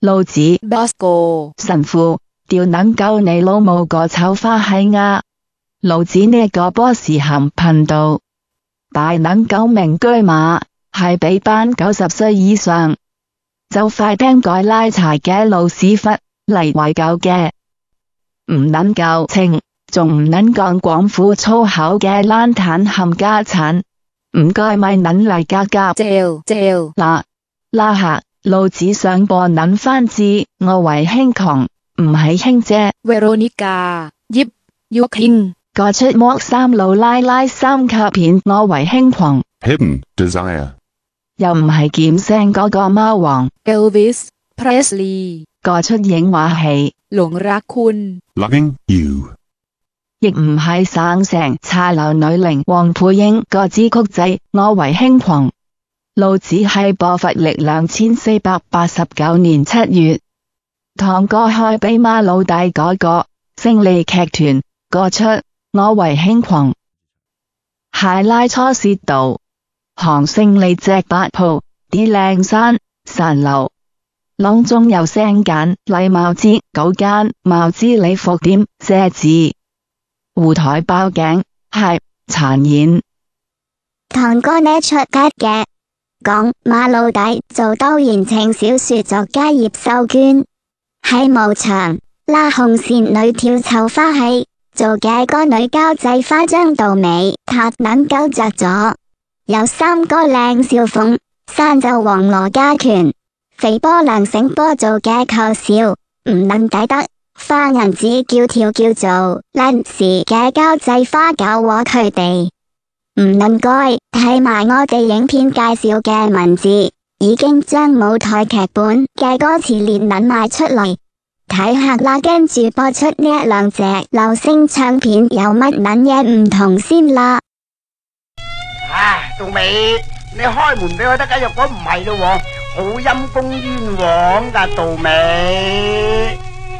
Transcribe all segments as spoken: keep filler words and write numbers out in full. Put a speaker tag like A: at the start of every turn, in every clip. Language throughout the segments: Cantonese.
A: 老子
B: Bosco
A: 神父，屌撚鳩你老母個臭花閪啊！老子呢個波士咸頻道，大撚鳩名車馬，係俾班九十歲以上就快聽改拉柴嘅老屎忽嚟懷舊嘅，唔撚夠稱，仲唔撚講廣府粗口嘅爛攤冚家產，唔該咪撚嚟夾夾。
B: 嚼嚼
A: 嗱嗱下，老子想播撚翻字，我為兄窮，唔係兄姐。
B: Veronica 葉玉卿
A: 個出莫三路拉拉三級片，我為兄窮。
C: Hidden Desire
A: 又唔係劍聲嗰個貓王。
B: Elvis Presley
A: 個出影畫戲。
B: หลงรักคุณ
C: Loving You
A: 亦唔係省城茶樓女伶黃佩英個支曲仔，我為兄窮。老子係播佛曆兩千四百八十九年七月，堂哥開俾馬老大嗰個勝利劇團個出，我為兄窮。係拉初涉道，行勝利隻八鋪，啲靚山山樓，朗中有聲揀禮貌之九間貌之禮服店寫字，湖台包頸係殘演。
D: 堂哥呢出街嘅，講馬老大做兜言情小說作家葉秀娟，喺舞場拉紅線女跳臭花戲，做嘅個女交際花張到尾，塔撚鳩着咗，有三個靚笑鳳，山就黃羅家拳，肥波梁醒波做嘅扣笑，唔撚抵得，花銀子叫跳叫做爛時嘅交際花搞和佢哋。唔撚該，睇埋我哋影片介紹嘅文字，已經將舞台劇本嘅歌詞列撚埋出嚟，睇下啦，跟住播出呢一兩隻流星唱片有乜撚嘢唔同先啦。
E: 唉，杜美，你開門俾我得㗎，若果唔係咯，好陰公冤枉噶，杜美。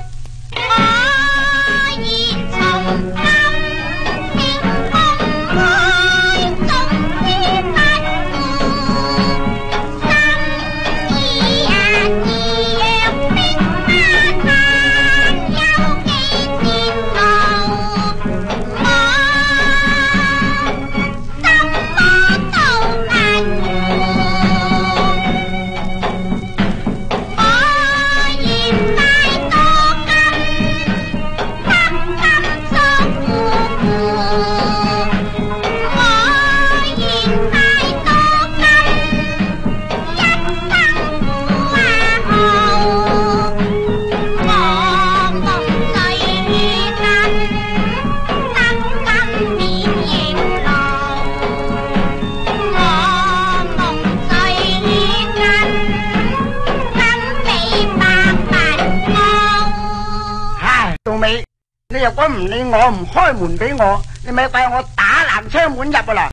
E: 你若果唔理我，唔開門俾我，你咪怪我打爛窗門入啊啦！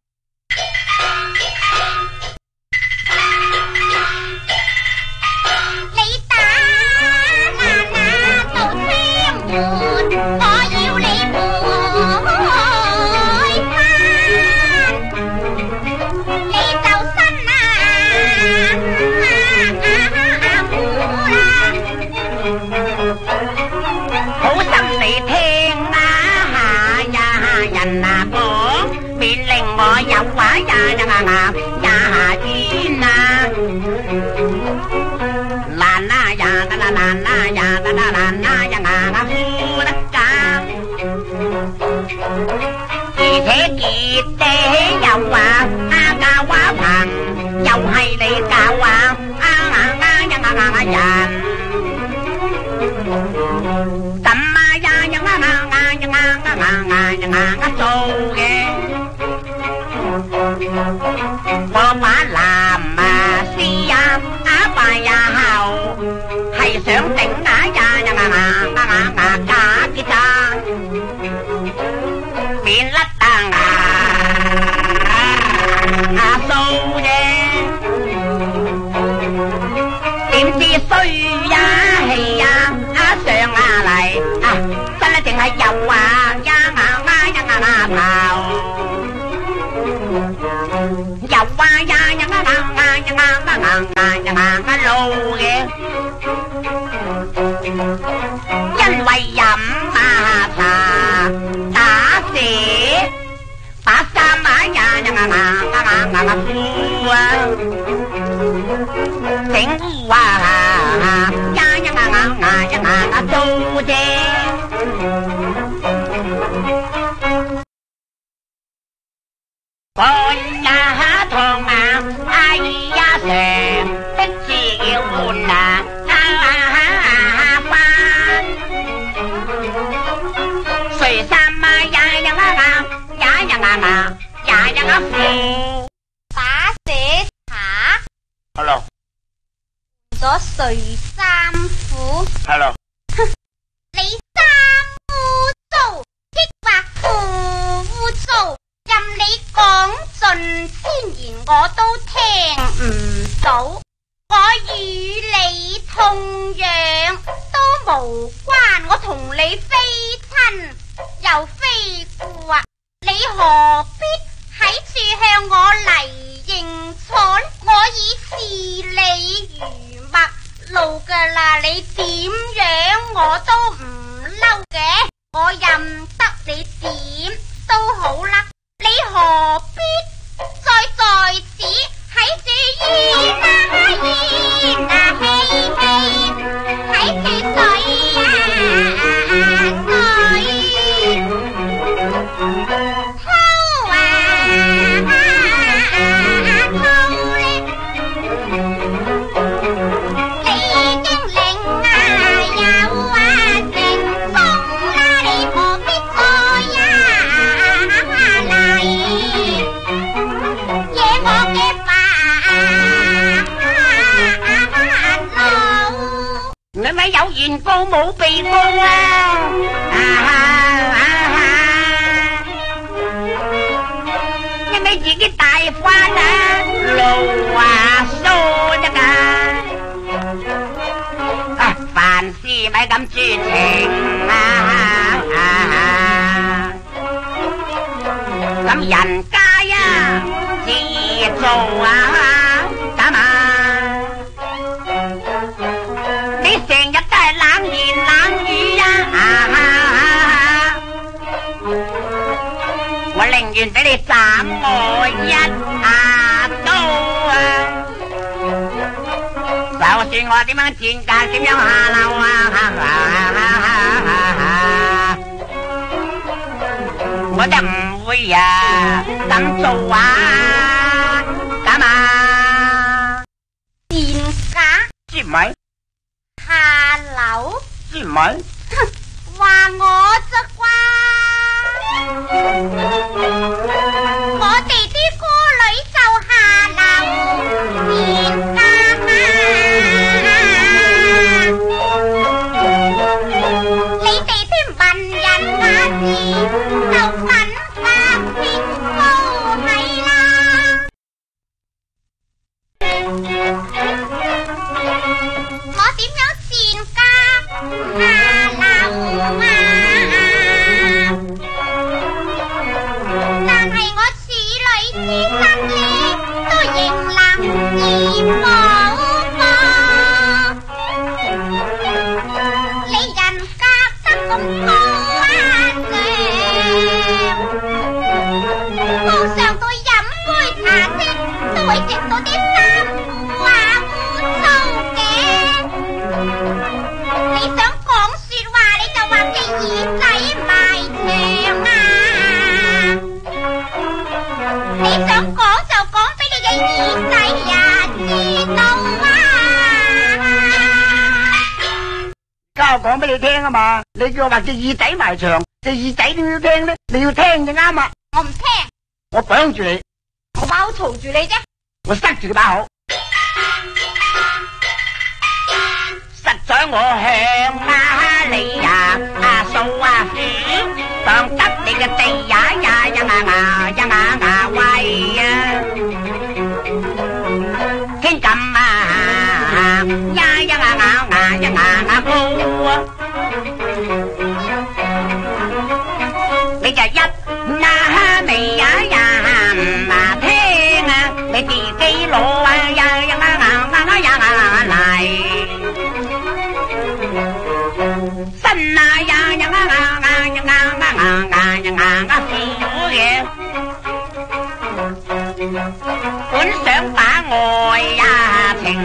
F: 你打爛那道窗門，我要你賠翻，你就新啊好心你聽啊呀人啊講，別令我有話呀呀呀呀冤啊！爛啊呀啦啦爛啊呀啦啦爛啊呀呀呼得假，而且結地又話啊教話棚，又係你教話啊啊啊呀呀人。怎啊呀呀啊啊呀啊啊啊呀啊做嘅，我把男啊師啊打敗呀後，係想整啊呀呀啊啊啊啊假嘅咋，變甩當啊啊數嘅，點知衰呀氣呀上啊嚟啊，真係淨係油啊呀啊啊呀啊啊頭，油啊呀呀啊啊呀啊啊啊呀啊啊路嘅， 因為飲馬茶打死把衫啊呀呀呀呀呀呀褲啊整污啊呀呀呀呀呀呀做啫。乾呀糖啊，哎呀成的照換啊，啊翻水衫啊呀呀呀呀呀呀呀呀呀褲，
G: 打寫茶
E: Hello
G: 咗睡衫褲。
E: Hello
G: 你衫污糟，抑或褲污糟，任你講盡千言我都聽唔到。我與你同樣都無關，我同你非親又非故啊，你何必喺處向我嚟認錯？我已視你如陌路噶啦，你點樣我都唔嬲嘅，我任得你點都好啦，你何必再在此喺住煙啊煙啊嘿嘿，喺住水啊水偷啊偷咧，你經領啊有啊成風啦，你何必再啊嚟惹我嘅煩惱？
F: 你咪有原告冇被告啊！啊啊啊你咪自己大翻啊，路啊疏得㗎。啊，凡事咪咁絕情啊！咁人家啊，自做啊，咁啊，你成日都係冷言冷語啊！我寧願俾你斬我一下刀啊！就算我點樣賤格，點樣下流啊，我都唔會啊咁做啊！咁啊，
G: 賤格
E: 知唔係？
G: 下流，
E: 知唔係？
G: 話我啫啩？我哋啲歌女就下流賤格啊！你哋啲文人雅士就品格偏高係啦。我點樣賤格下流啊？但係我處女之身呢，都仍能而冇過。你人格得咁高啊上，高尚到飲杯茶啫，都會直到啲衫褲啊污糟嘅。你想講說話，你就話隻耳仔埋牆啊！你想講就講俾你嘅耳仔呀知道啊！
E: 家我講俾你聽啊嘛，你叫我話隻耳仔埋牆，隻耳仔點要聽呢？你要聽就啱啊！
G: 我唔聽，
E: 我綁住你，
G: 我把口嘈住你啫。
E: 我塞住你把口，實在我向啊你呀啊數啊數，當得你嘅地呀呀呀呀呀呀呀喂呀，天咁啊呀呀呀呀呀呀呀高啊，你就一那味呀呀唔啊聽啊，你自己攞啊呀呀呀呀呀呀嚟。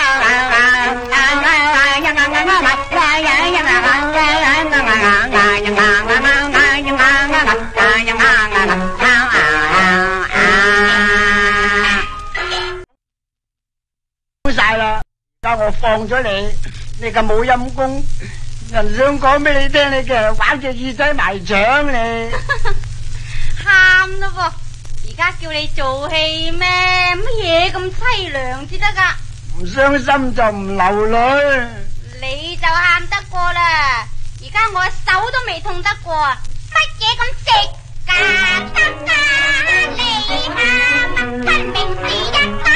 E: 晒啦！而家我放咗你，你咁冇陰功，人想講俾你聽，你嘅玩隻耳仔埋牆你。
G: 喊啦噃！而家叫你做戲咩？乜嘢咁凄涼至得噶？
E: 唔傷心就唔流淚。
G: 你就喊得過啦！而家我手都未痛得過，乜嘢咁直噶？得噶，你喊，分明是一把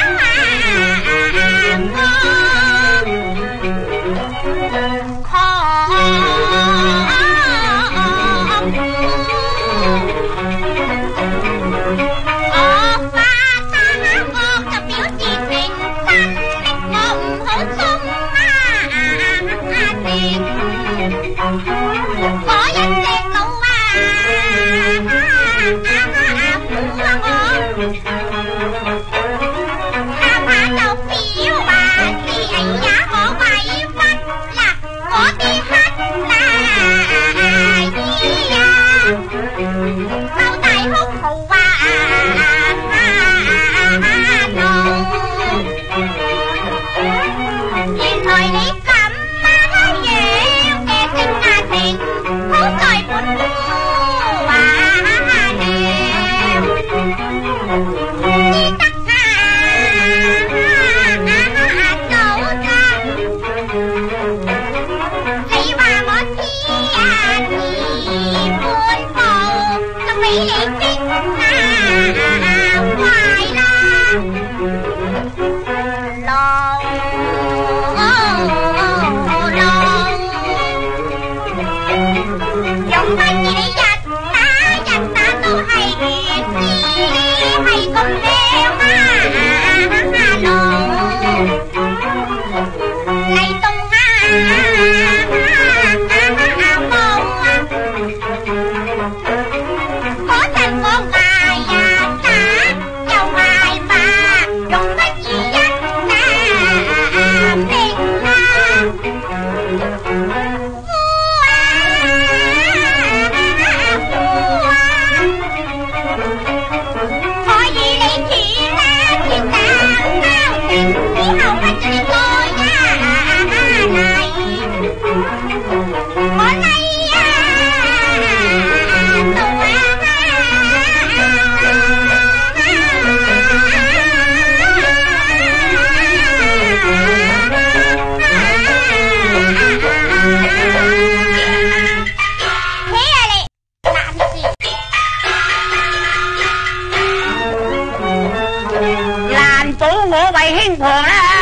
G: 狂我發打惡就表示誠心，逼我唔好衝我一隻老啊苦啊我喊下就表話是哎呀我委屈嗱我啲黑大衣啊鬥大哭嚎啊怒原來你咁樣嘅性啊情好在本姑話了知得啊早得你話我知啊遲半步就俾你激啊壞啦用乜嘢你日打日打都係如此，係咁靚啊路嚟動啊冇啊嗰陣我挨呀打又挨罵，用乜嘢一打明啊
E: 難保我為興婆啦。